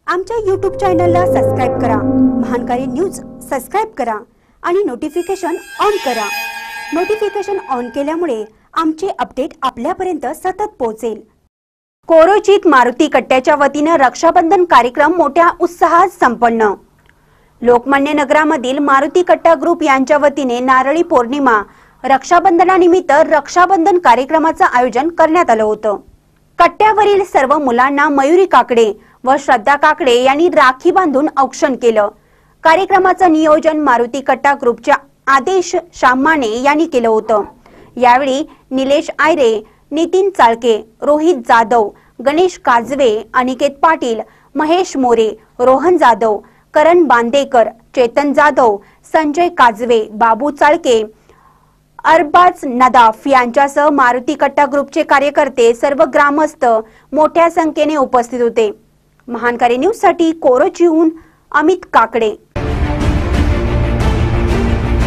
आमच्या YouTube चॅनलला subscribe करा, महानकारी न्यूज सबस्क्राइब करा आणि नोटिफिकेशन ऑन करा। नोटिफिकेशन ऑन केल्यामुळे आमचे अपडेट आपल्यापर्यंत सतत पोहोचेल। कोरोचीत मारुती कट्ट्याच्या वतीने रक्षाबंधन कार्यक्रम मोठ्या उत्साहात संपन्न। लोकमान्य नगरामधील मारुती कट्टा ग्रुप यांच्या वतीने नारळी पौर्णिमा रक्षाबंधनानिमित्त रक्षाबंधन कार्यक्रमाचे आयोजन करण्यात आले होते। कट्ट्यावरील सर्व मुलांना मयुरी काकडे व श्रद्धा काकडे यांनी राखी बांधून औक्षण केलं। कार्यक्रमाचे नियोजन मारुती कट्टा ग्रुपच्या आदेश शामाने यांनी केलं होतं। यावेळी निलेश आयरे, नितीन चाळके, रोहित जाधव, गणेश काजवे, अनिकेत पाटील, महेश मोरे, रोहन जाधव, करण बांदेकर, चेतन जाधव, संजय काजवे, बाबू चाळके, अरबाज नदाफ यांच्यासह मारुती कट्टा ग्रुपचे कार्यकर्ते सर्व ग्रामस्थ मोठ्या संख्येने उपस्थित होते। महानकारी न्यूज साठी कोरोचीहून अमित काकडे।